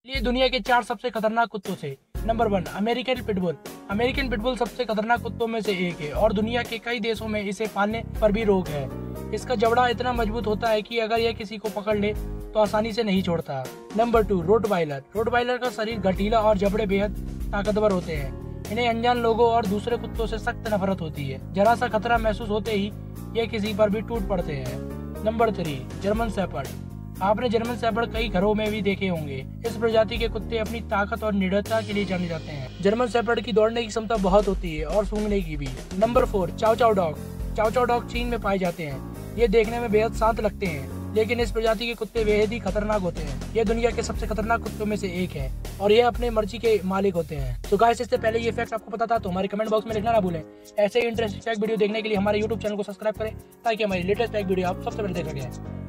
ये दुनिया के 4 सबसे खतरनाक कुत्तों से। Number 1, American pitbull. American pitbull सबसे खतरनाक कुत्तों में से एक है और दुनिया के कई देशों में इसे पालने पर भी रोक है। इसका जबड़ा इतना मजबूत होता है कि अगर यह किसी को पकड़ ले तो आसानी से नहीं छोड़ता। Number 2, Rottweiler. रोटवाइलर का शरीर गठीला और जबड़े बेहद ताकतवर होते हैं। इन्हें अनजान लोगों और दूसरे कुत्तों से सख्त नफरत होती है। जरा सा खतरा महसूस होते ही ये किसी पर भी टूट पड़ते हैं। Number 3, German shepherd. आपने जर्मन शेफर्ड कई घरों में भी देखे होंगे। इस प्रजाति के कुत्ते अपनी ताकत और निडरता के लिए जाने जाते हैं। जर्मन शेफर्ड की दौड़ने की क्षमता बहुत होती है और सूंघने की भी। Number 4, chow chow dog. Chow chow dog चीन में पाए जाते हैं। ये देखने में बेहद शांत लगते हैं, लेकिन इस प्रजाति के कुत्ते बेहद ही खतरनाक होते हैं। ये दुनिया के सबसे खतरनाक कुत्तों में से एक है और ये अपने मर्जी के मालिक होते हैं। तो गाइस, इससे पहले ये फैक्ट आपको पता था तो हमारे कमेंट बॉक्स में लिखना ना भूलें। ऐसे ही इंटरेस्टिंग फैक्ट वीडियो देखने के लिए हमारे YouTube चैनल को सब्सक्राइब करें ताकि हमारी लेटेस्ट फैक्ट वीडियो आप सबसे पहले देख सकें।